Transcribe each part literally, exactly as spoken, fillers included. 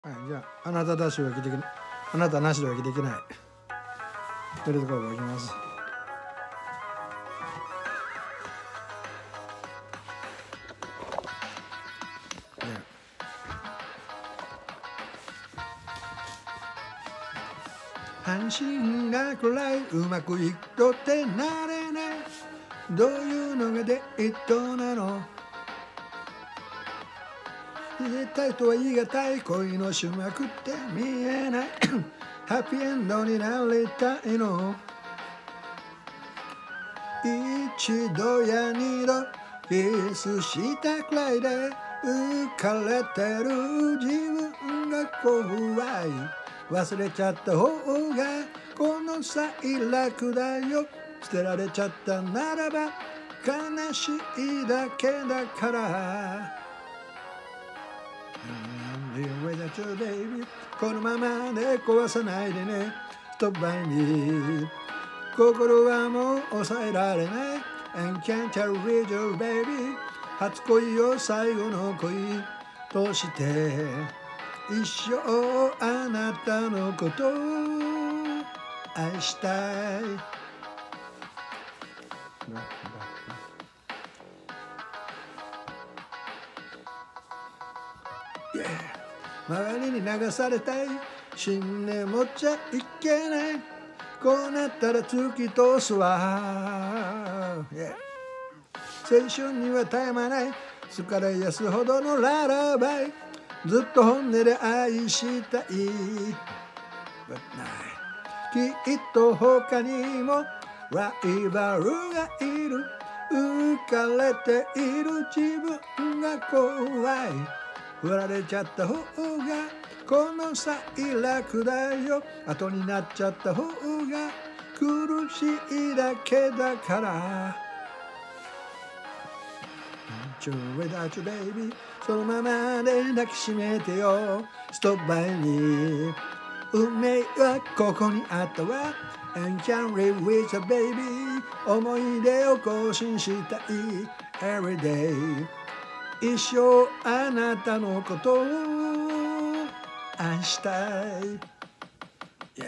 はい、じゃあ、あなたなしは生きていけない。あなたなしでは生きていけない。ベルトコーブいきます。安心なくらいうまくいくとってなれない。どういうのがデートなの。絶対とは言い難い恋の種幕って見えないハッピーエンドになりたいの。一度や二度キスしたくらいで浮かれてる自分が怖い。忘れちゃった方がこの際楽だよ。捨てられちゃったならば悲しいだけだから。Baby このままで壊さないでね。Stop by me 心はもう抑えられない。 And can't tell with you baby 初恋を最後の恋として一生あなたのことを愛したい。Yeah. 周りに流されたい信念持っちゃいけない。こうなったら突き通すわ、yeah. 青春には絶え間ない疲れやすほどのララバイ。ずっと本音で愛したい、But night きっと他にもライバルがいる。浮かれている自分が怖い。振られちゃった方がこの際楽だよ。後になっちゃった方が苦しいだけだから。Without you baby そのままで抱きしめてよ。Stop by me 運命はここにあったわ。And can't live with you baby 思い出を更新したい Every day 一生あなたのことを愛したい、yeah.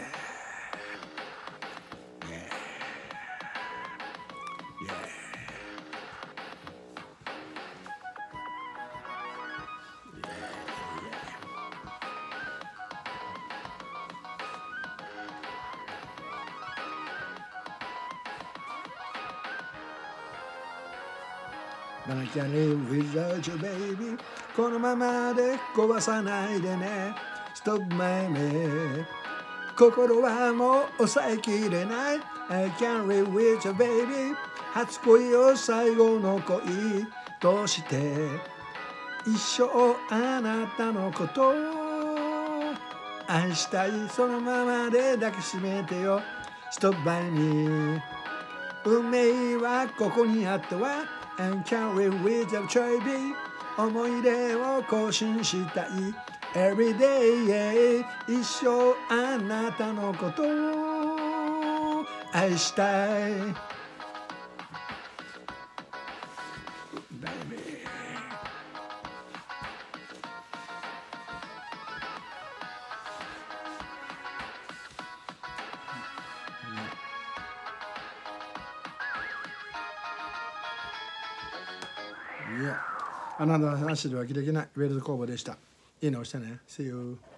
But I can't live without you baby このままで壊さないでね。 Stop my me 心はもう抑えきれない。 I can't live with you baby 初恋を最後の恋として一生あなたのことを愛したい。そのままで抱きしめてよ。 Stop by me 運命はここにあったわ。And can't live without you baby 思い出を更新したい Every day 一生あなたのことを愛したい Babyいや、あなたの話では生きていけない。ウェルズ工房でした。いいね押してね。See you.